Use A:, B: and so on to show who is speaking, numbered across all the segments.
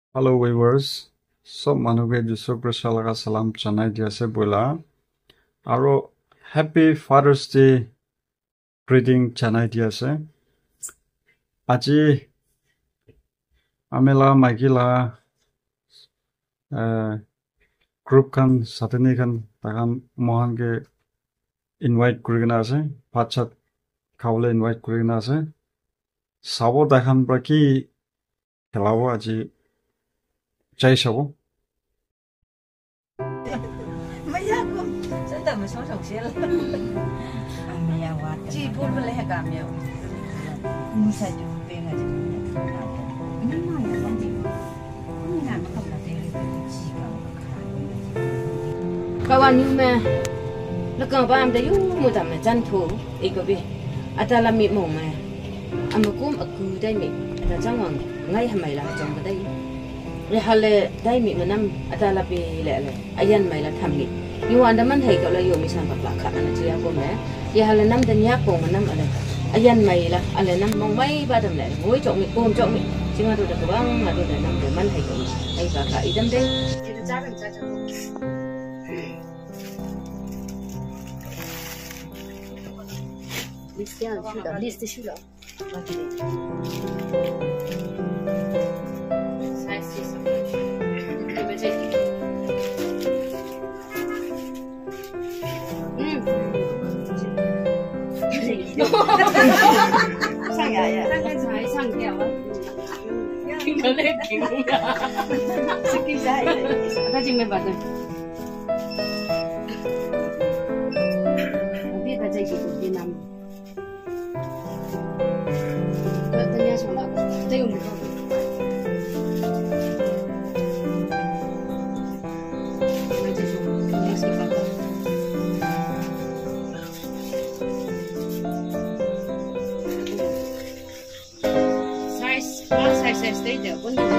A: Hello viewers, सब मानुगे जिसु कृष्ण लगा सलाम चनाई दिया से बोला, आरो Happy Father's Day greeting चनाई दिया से, आजी आमेला माइकिला ग्रुप खान साथनी खान ताकान मोहन के invite करिगना से, पाँच खावले invite करिगना से, साबो ताकान प्रकी खिलाओ आजी Chay sao?
B: Mấy giờ cũng sẽ tầm 16 xe了。没有啊，这不不来干没有。你才就别个就你妈呀，忘记了，你哪么搞的这个几个？
C: Kawan ni mah, lekang paham dah you muda mah jantu, iko bi, ada la mi mong mah, amakum aku dah mi, ada jangan ngai hamai lah jangan dah. Lehale dah mi manam ada la bi le, ayan mai la tham mi. You anda man hai kalau you misal bapak kak anak cia aku mah, lehale nam dan nyak pong manam ada, ayan mai la, ale nam mong mai badam le, ngoi cok mi kom cok mi, singa tu dah kebang, ada dah nam dah man hai kalau, hai bapak idam deh. Kita jangan jangan. 你这样去了，历史去了，我给你。才是什么？你们这里。
B: 上牙呀？
C: 刚才上吊啊！听到那听啊！
B: 是给啥呀？
C: 他就没把这。我别在这里做电脑。 这有没有？size dia pun kita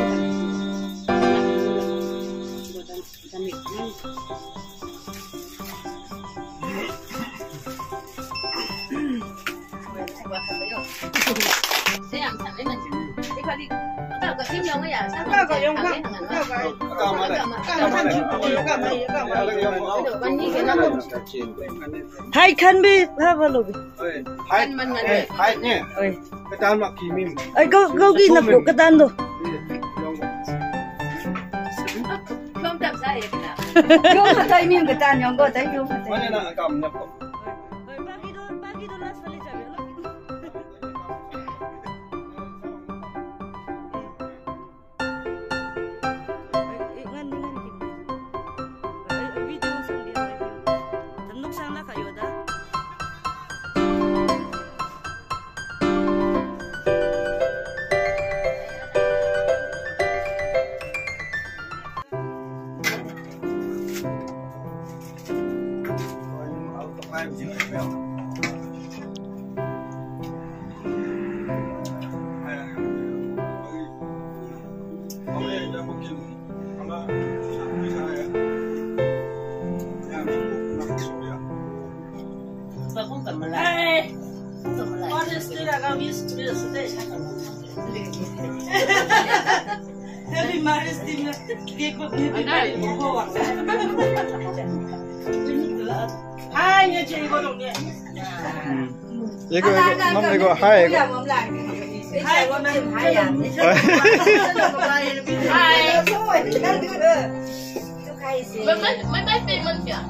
B: Hai kan bi apa lo bi?
D: Hai ni. Ketan mak kimim.
B: Kau gini nak buat ketan tu?
C: Không tập saya kena.
B: Kau ketan mim ketan yang kau tahu yang ketan.
D: Mana nak kam nak?
B: Pagi tu las balik jalan. Happy Mother's Day na cake ko ni mo wang. Hai nha chị cô đồng nè.
A: Cái mắm này có hai.
B: Hai con này hai à.
C: Hai.
B: Chúc hai gì.
C: Mấy phim mình kìa.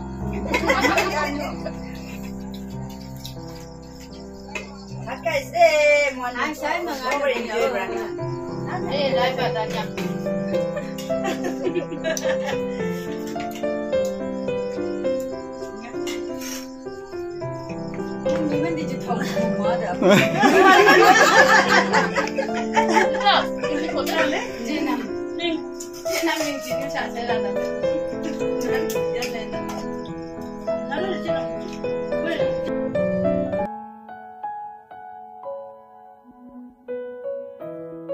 B: Cái gì mà anh sai mà anh rồi nhớ.
C: Eh, lại phải tanya.
B: Mình đi chụp hình mua được.
C: Ini kota ni. Jenam. Jenam yang sini saya ada.